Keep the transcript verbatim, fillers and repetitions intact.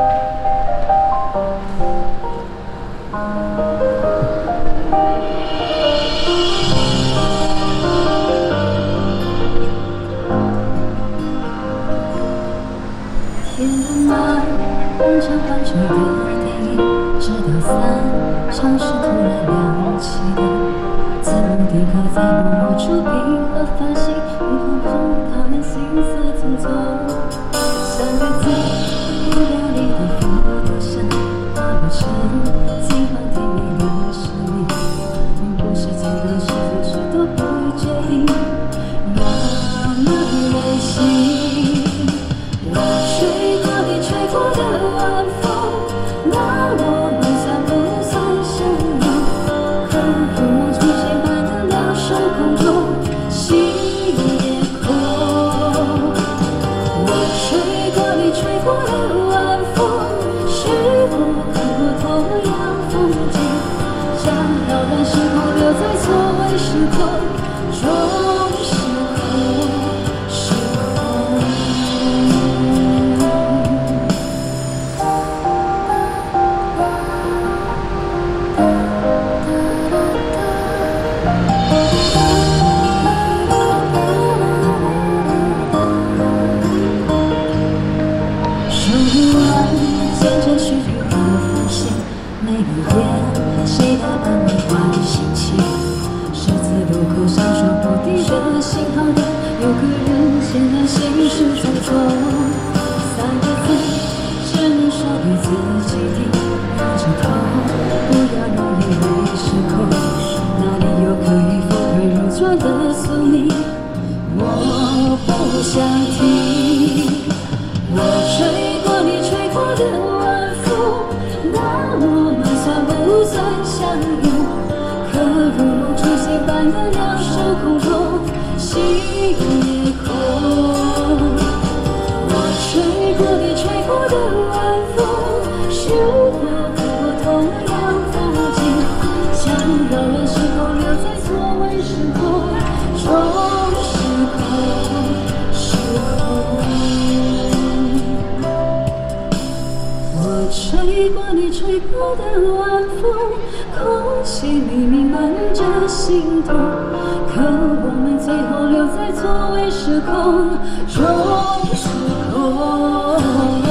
天马漫长环球的电影，直到散场时突然亮起的字幕定格在默默触屏和发行，荧光中他们行色匆匆。三个字，不了你的负多想，化不成金黄甜美的生命，并不是几个是不是都不决定，那么任性。我吹过你吹过的晚风，那我们算不算相拥？可如梦初醒般的两手空中，心也空。我吹过你吹过的晚风，是否看过同样风景？将遥远时空留在错位时空中时空。见证许久的浮现，每个夜谁的安慰换心情？十字路口闪烁不定的信号灯，有个人现在现实重重。三个字，只能说给自己听，仰着头，不要让眼泪失控。哪里有可以峰回路转的宿命？我不想听。我吹过你吹过的晚风，那我们算不算相拥？可如梦初醒般的两手空空，心也空。我吹过你吹过的晚风，是否看过同样风景？将遥远时空留在错位时空中时空时空。我吹过你吹过的晚风，空气里弥漫着心痛，可我们最后留在错位时空中时空。